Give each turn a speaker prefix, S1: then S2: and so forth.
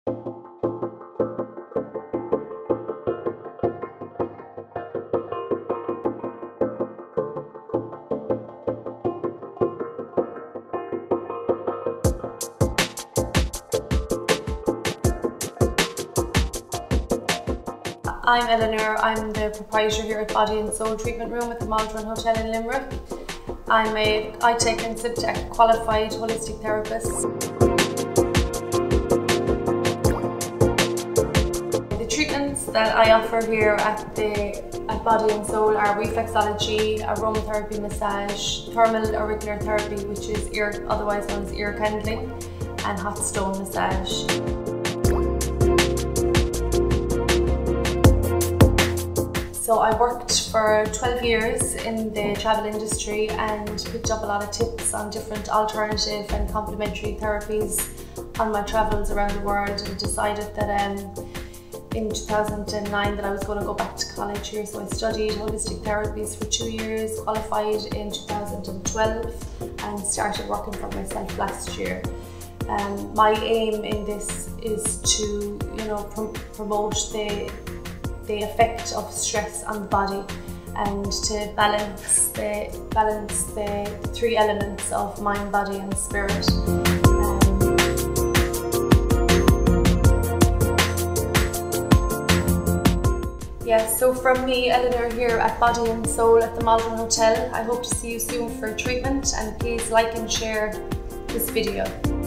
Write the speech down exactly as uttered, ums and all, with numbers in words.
S1: I'm Eleanor, I'm the proprietor here at Body and Soul Treatment Room at the Maldron Hotel in Limerick. I'm a I T E C and SIPTEC qualified holistic therapist. The treatments that I offer here at the at Body and Soul are reflexology, aromatherapy massage, thermal auricular therapy, which is ear, otherwise known as ear candling, and hot stone massage. So I worked for twelve years in the travel industry and picked up a lot of tips on different alternative and complementary therapies on my travels around the world, and decided that um, in two thousand nine that I was going to go back to college here. So I studied holistic therapies for two years, qualified in two thousand twelve and started working for myself last year. Um, my aim in this is to, you know, prom promote the the effect of stress on the body, and to balance the balance the three elements of mind, body and spirit. Um, yes, so from me, Eleanor, here at Body and Soul at the Maldron Hotel, I hope to see you soon for treatment, and please like and share this video.